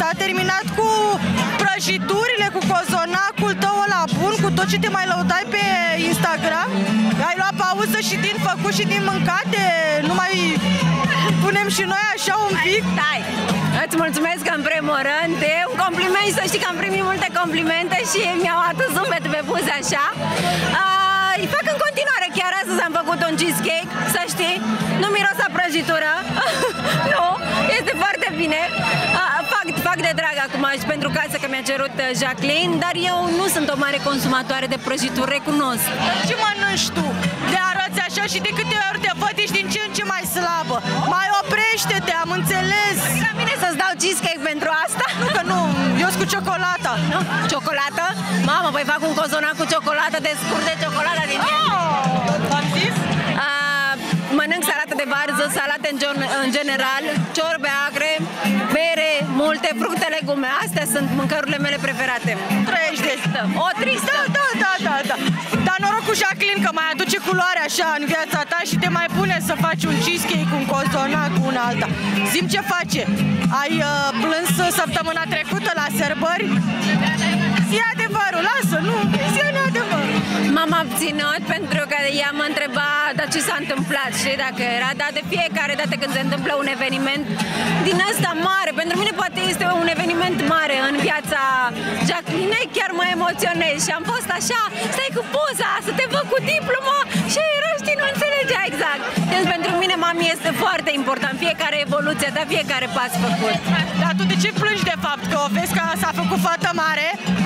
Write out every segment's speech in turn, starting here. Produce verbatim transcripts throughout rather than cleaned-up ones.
s-a terminat cu prăjiturile, cu cozonacul tău ăla bun, cu tot ce te mai lăudai pe Instagram. Ai luat pauză și din făcut și din mâncate, nu mai punem și noi așa un pic? Stai! Îți mulțumesc în primul rând, e un compliment și să știi că am primit multe complimente și mi-au atât zâmbetul pe buze așa. Îi fac în continuare, chiar astăzi am făcut un cheesecake, să știi, nu miros a prăjitură, nu, este foarte bine. A, fac, fac de drag acum și pentru casă că mi-a cerut Jacqueline, dar eu nu sunt o mare consumatoare de prăjituri, recunosc. Ce mănânci tu? De arăți așa și de câte ori te văd ești din ce în ce mai slabă. Mai oprește-te, am înțeles. La mine să-ți dau cheesecake pentru asta? Nu, că nu, eu sunt cu ciocolata. Nu? Ciocolată? Mamă, păi fac un cozonac cu ciocolată, de scurt de ciocolată din mine. Oh, am zis? Uh, mănânc salată de varză, salate în, în general, ciorbe agre, bere, multe fructe, legume. Astea sunt mâncărurile mele preferate. Trăiești de asta. O tristă. Da, da, da, da, da. Dar noroc cu Jacqueline că mai aduce culoare așa în viața ta și te mai pune să faci un cheesecake, un cozonac, un alta. Zi-mi ce face. Ai uh, plâns săptămâna trecută la sărbări? Zi adevărul, lasă, nu, zi adevărul. M-am abținut pentru că ea mă întreba dar ce s-a întâmplat, știi, dacă era, dar de fiecare dată când se întâmplă un eveniment din ăsta mare, pentru mine poate este un eveniment mare în viața Jacqueline, chiar mă emoționez și am fost așa, stai cu poza, să te văd cu diploma și era, știi, nu înțelegea exact. Deci pentru mine, mami, este foarte important, fiecare evoluție, dar fiecare pas făcut. Dar tu de ce plângi de fapt? Că o vezi că s-a făcut fată mare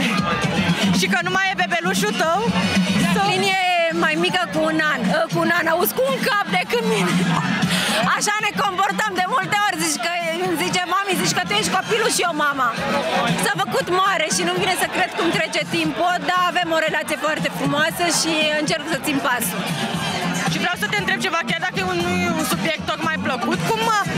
și că nu mai e bebelușul tău? Jacqueline e mai mică cu un an, cu un an, auzi, cu un cap decât mine. Așa ne comportăm de multe ori, zici că, zice mami, zici că tu ești copilul și eu mama. S-a făcut mare și nu vine să cred cum trece timpul, dar avem o relație foarte frumoasă și încerc să țin pasul. Și vreau să te întreb ceva, chiar dacă nu e un subiect tocmai plăcut, cum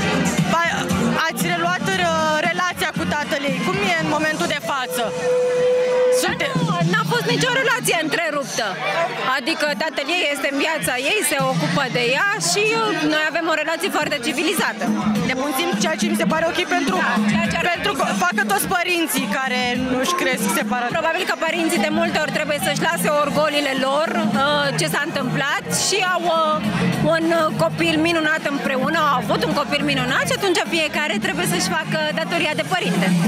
ați reluat relația cu tatăl ei? Cum e în momentul de față? Sunte... N-a fost nicio relație întreruptă. Adică tatăl ei este în viața ei, se ocupă de ea și noi avem o relație foarte civilizată. De bun simț, ceea ce mi se pare ok pentru, da, pentru că facă toți părinții care nu-și cresc separat. Probabil că părinții de multe ori trebuie să-și lase orgolile lor, ce s-a întâmplat și au un copil minunat împreună, au avut un copil minunat și atunci fiecare trebuie să-și facă datoria de părinte.